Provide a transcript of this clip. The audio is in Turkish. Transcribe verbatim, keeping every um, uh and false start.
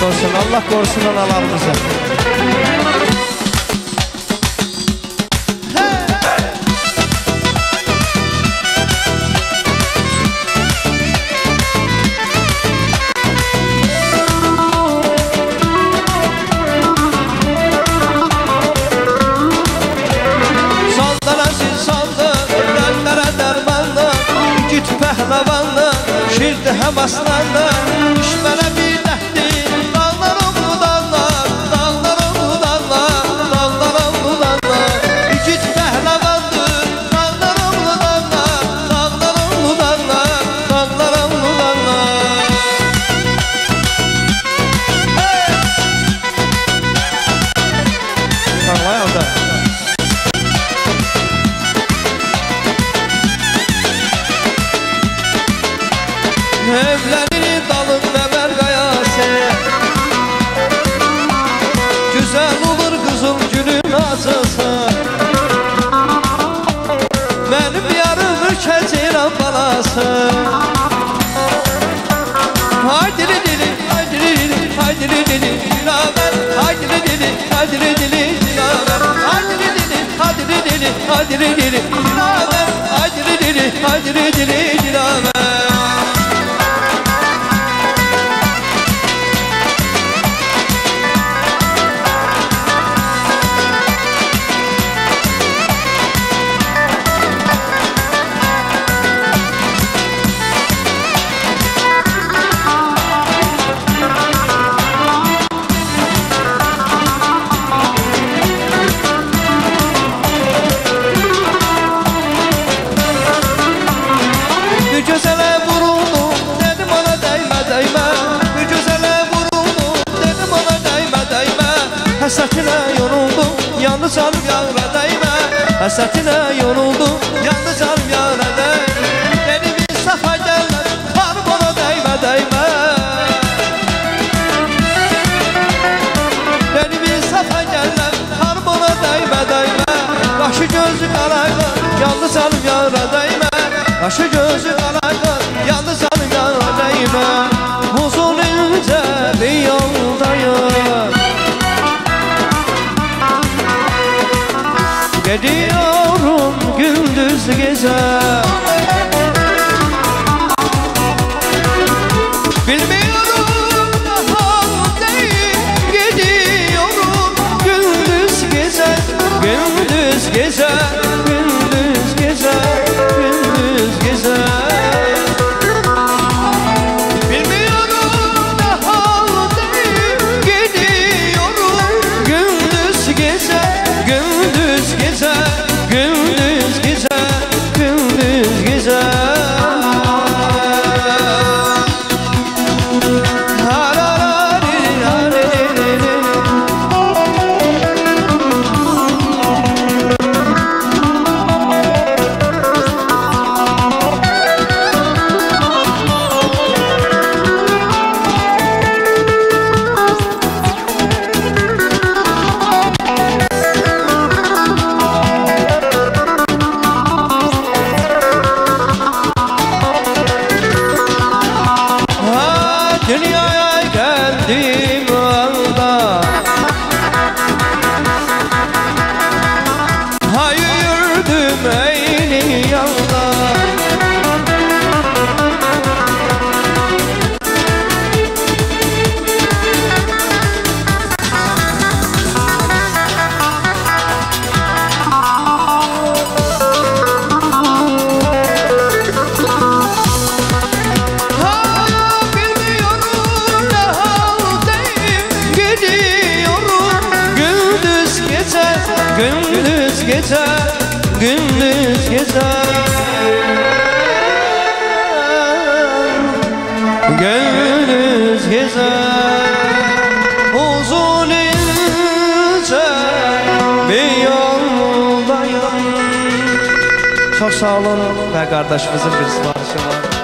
korusun, Allah korusun analarımızı. Hem aslanlar düşmene bir dertli dağlarım dağlar, dağlarım dağlar, dağlarım dağlar. İkit pehlevandır dağlarım dağlar, dağlarım dağlar, dağlarım dağlar. Parmaya orada. Evlerini dalın beber kayası, güzel olur kızım gülün acısı. Benim yarım ürkəcəyirəm balası. Haydi dili, haydi dili, haydi dili, dilaver. Haydi dili, haydi dili, dilaver. Haydi dili, haydi dili, haydi dili, dilaver. Haydi dili, haydi dili, dilaver. Gözələ vuruldum, dedim ona dəymə, dəymə. Bir gözələ vuruldum, dedim ona dəymə, dəymə. Həsətinə yoruldum, yandı canım yara dəymə. Həsətinə yoruldum, yandı canım yara dəymə. Dedi bir səfa gəlmə, varım ona dəymə, dəymə. Dedi bir səfa gəlmə, varım ona dəymə, dəymə. Qaşı gözü qaraydı, yandı canım yara dəymə. Qaşı gözü qaraydı, yandı canım yara dəymə. Uzun incə bir yoldayım, gidiyorum gündüz gecə. Bilmiyorum ne haldeyim, gidiyorum gündüz gecə. Gündüz gecə, gündüz gecə, gündüz gecə. Bilmiyorum ne haldeyim, gidiyorum gündüz gecə. Gündüz gecə, gündüz gecə, gündüz gecə. Dünyaya geldim anda, ha yürüdüm eyni yanda. Gündüz gece, gündüz gece, gündüz gece. Uzun ince bir yoldayım. Çok sağ olun ve kardeşimizin bir siparişi var.